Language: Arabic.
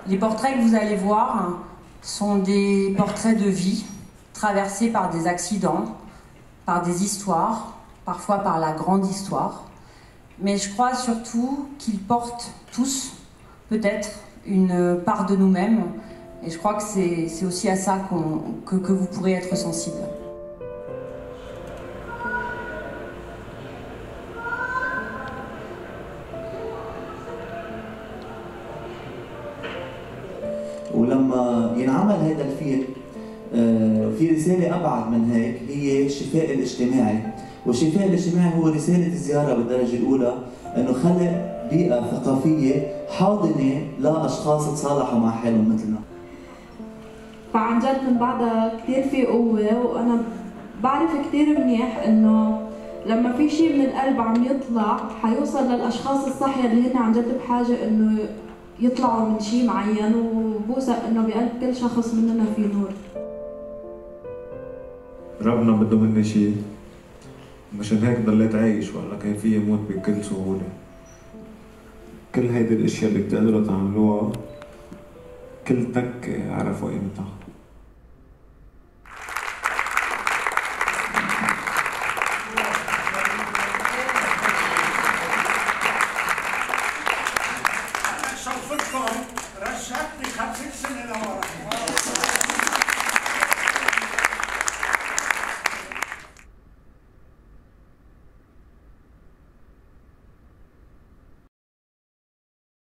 Les portraits que vous allez voir sont des portraits de vie, traversés par des accidents, par des histoires, parfois par la grande histoire. Mais je crois surtout qu'ils portent tous, peut-être, une part de nous-mêmes. Et je crois que c'est aussi à ça que vous pourrez être sensible. ولما ينعمل هذا الفيلم في رسالة أبعد من هيك، هي الشفاء الاجتماعي، والشفاء الاجتماعي هو رسالة الزيارة بالدرجة الأولى، إنه خلق بيئة ثقافية حاضنة لأشخاص تصالحوا مع حالهم مثلنا. فعن جد من بعدها كثير في قوة، وأنا بعرف كثير منيح إنه لما في شيء من القلب عم يطلع حيوصل للأشخاص الصحية اللي هن عن جد بحاجة إنه يطلعوا من شيء معين، وبوثق إنه بقلب كل شخص مننا في نور. ربنا بده مني شيء، مشان هيك ضليت عايش، ولا كان فيي موت بكل سهولة. كل هيدي الاشياء اللي بتقدروا تعملوها كل تكة عرفوا قيمتها. شوفتكم رشدتني 50 سنة لورا.